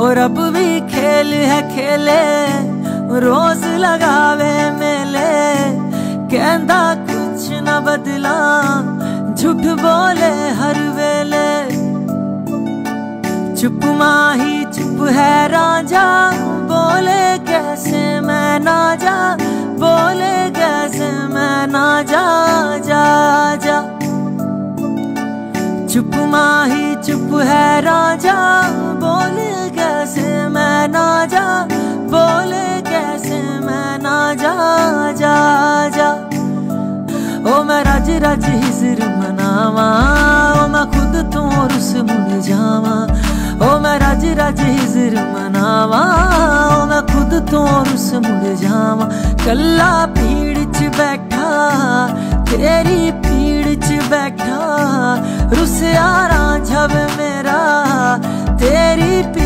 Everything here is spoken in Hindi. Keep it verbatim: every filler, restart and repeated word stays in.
और अब भी खेल है खेले, रोज लगावे मेले, कहंदा कुछ न बदला, झूठ बोले हर वेले। चुप माही चुप है राजा, बोले कैसे मैं ना जा, बोले कैसे मैं ना जा, जा जा। चुप माही चुप है राजा, बोले कैसे मैं ना जा, बोले कैसे मैं ना जा, जा जा। ओ मैं रज रज हिजर मनावा, ओ मैं खुद तो रुस मुड़ जावा। ओ मैं रज रज हिजर मनावा, ओ मैं खुद तो रुस मुड़ जावा। कल्ला भीड़ च बैठा, तेरी भीड़ च बैठा, रुस यारा जब मेरा तेरी